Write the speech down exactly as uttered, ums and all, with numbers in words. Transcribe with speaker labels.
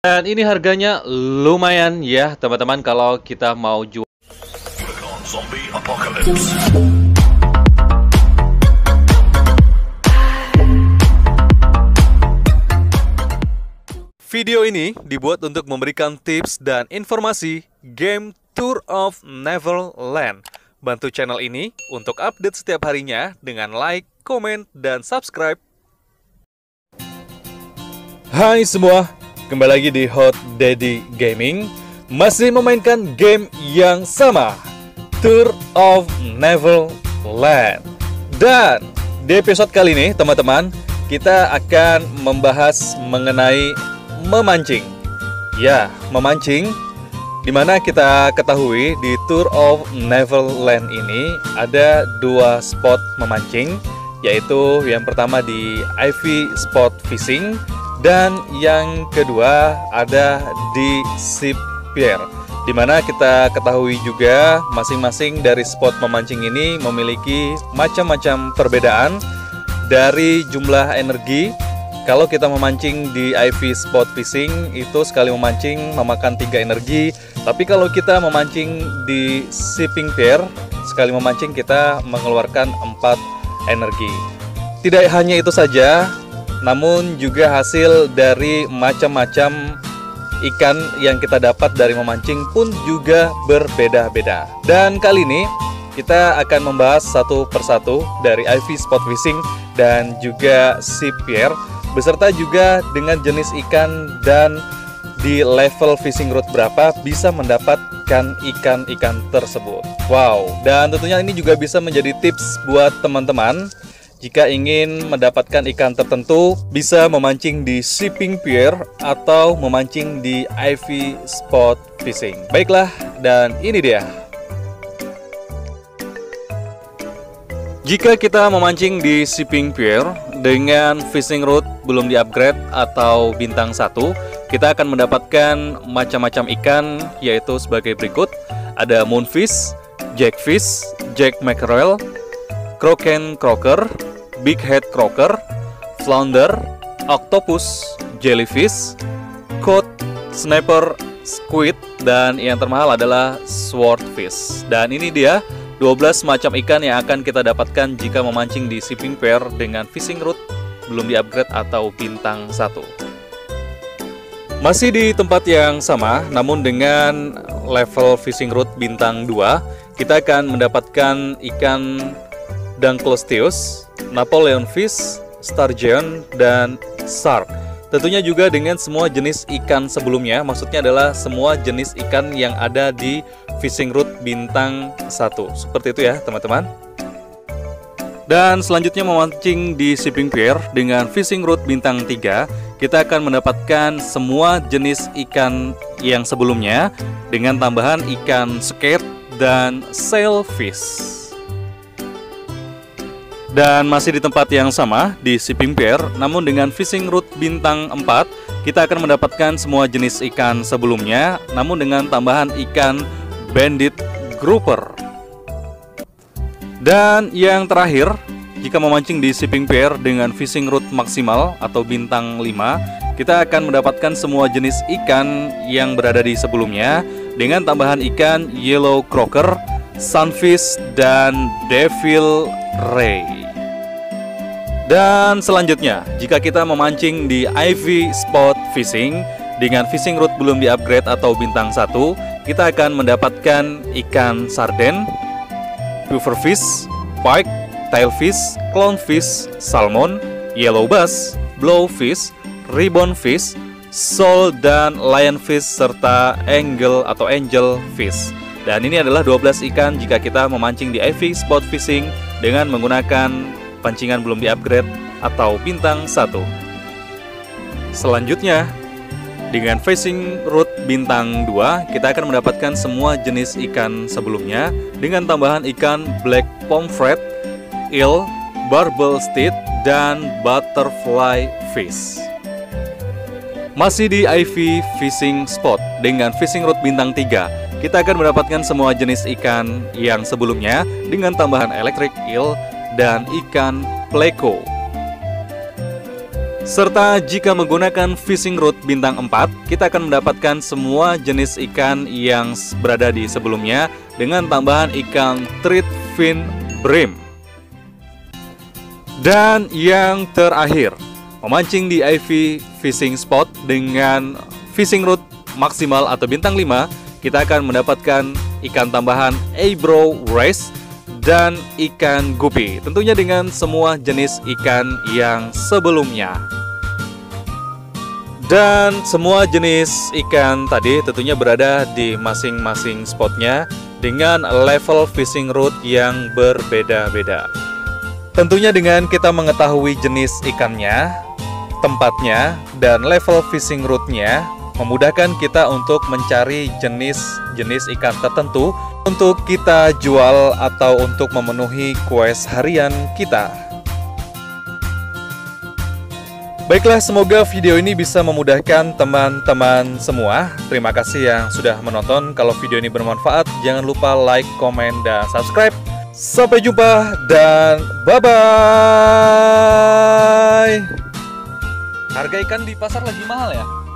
Speaker 1: Dan ini harganya lumayan ya teman-teman kalau kita mau jual. Video ini dibuat untuk memberikan tips dan informasi game Tour of Neverland. Bantu channel ini untuk update setiap harinya dengan like, komen, dan subscribe. Hai semua, kembali lagi di Hot Daddy Gaming. Masih memainkan game yang sama, Tour of Neverland. Dan di episode kali ini teman-teman, kita akan membahas mengenai memancing. Ya, memancing. Dimana kita ketahui di Tour of Neverland ini ada dua spot memancing, yaitu yang pertama di I V Spot Fishing dan yang kedua ada di Ship Pier. Dimana kita ketahui juga masing-masing dari spot memancing ini memiliki macam-macam perbedaan dari jumlah energi. Kalau kita memancing di I V Spot Fishing itu sekali memancing memakan tiga energi. Tapi kalau kita memancing di Shipping Pier, sekali memancing kita mengeluarkan empat energi. Tidak hanya itu saja, namun juga hasil dari macam-macam ikan yang kita dapat dari memancing pun juga berbeda-beda. Dan kali ini kita akan membahas satu persatu dari I V Spot Fishing dan juga Ship Pier, beserta juga dengan jenis ikan dan di level fishing route berapa bisa mendapatkan ikan-ikan tersebut. Wow, dan tentunya ini juga bisa menjadi tips buat teman-teman jika ingin mendapatkan ikan tertentu, bisa memancing di Shipping Pier atau memancing di I V Spot Fishing. Baiklah, dan ini dia. Jika kita memancing di Shipping Pier dengan fishing route belum di-upgrade atau bintang satu, kita akan mendapatkan macam-macam ikan, yaitu sebagai berikut. Ada moonfish, jackfish, jack mackerel, Kraken croaker, big head croaker, flounder, octopus, jellyfish, cod, snapper, squid, dan yang termahal adalah swordfish. Dan ini dia dua belas macam ikan yang akan kita dapatkan jika memancing di Shipping Pier dengan fishing route belum di-upgrade atau bintang satu. Masih di tempat yang sama, namun dengan level fishing route bintang dua, kita akan mendapatkan ikan Dunkleosteus, Napoleon fish, sturgeon, dan shark. Tentunya juga dengan semua jenis ikan sebelumnya, maksudnya adalah semua jenis ikan yang ada di fishing route bintang satu. Seperti itu ya teman-teman. Dan selanjutnya memancing di Shipping Pier dengan fishing route bintang tiga, kita akan mendapatkan semua jenis ikan yang sebelumnya dengan tambahan ikan skate dan sailfish. Dan masih di tempat yang sama di Shipping Pier, namun dengan fishing route bintang empat, kita akan mendapatkan semua jenis ikan sebelumnya, namun dengan tambahan ikan bandit grouper. Dan yang terakhir, jika memancing di Shipping Pier dengan fishing route maksimal atau bintang lima, kita akan mendapatkan semua jenis ikan yang berada di sebelumnya dengan tambahan ikan yellow croaker, sunfish, dan devil ray. Dan selanjutnya, jika kita memancing di I V Spot Fishing dengan fishing route belum di-upgrade atau bintang satu, kita akan mendapatkan ikan sarden, pufferfish, pike, tailfish, clownfish, salmon, yellow bass, blowfish, ribbonfish, sole, dan lionfish, serta angle atau angelfish. Dan ini adalah dua belas ikan jika kita memancing di I V Spot Fishing dengan menggunakan pancingan belum di-upgrade atau bintang satu. Selanjutnya, dengan fishing route bintang dua, kita akan mendapatkan semua jenis ikan sebelumnya dengan tambahan ikan black pomfret, eel, barbel steed, dan butterfly fish. Masih di I V Fishing Spot dengan fishing route bintang tiga, kita akan mendapatkan semua jenis ikan yang sebelumnya dengan tambahan electric eel dan ikan pleco. Serta jika menggunakan fishing route bintang empat, kita akan mendapatkan semua jenis ikan yang berada di sebelumnya dengan tambahan ikan treat fin bream. Dan yang terakhir, memancing di I V fishing spot dengan fishing route maksimal atau bintang lima, kita akan mendapatkan ikan tambahan eyebrow wrasse dan ikan guppy, tentunya dengan semua jenis ikan yang sebelumnya. Dan semua jenis ikan tadi tentunya berada di masing-masing spotnya dengan level fishing route yang berbeda-beda. Tentunya dengan kita mengetahui jenis ikannya, tempatnya, dan level fishing route-nya, memudahkan kita untuk mencari jenis-jenis ikan tertentu untuk kita jual atau untuk memenuhi quest harian kita. Baiklah, semoga video ini bisa memudahkan teman-teman semua. Terima kasih yang sudah menonton. Kalau video ini bermanfaat, jangan lupa like, komen, dan subscribe. Sampai jumpa dan bye-bye. Harga ikan di pasar lagi mahal ya?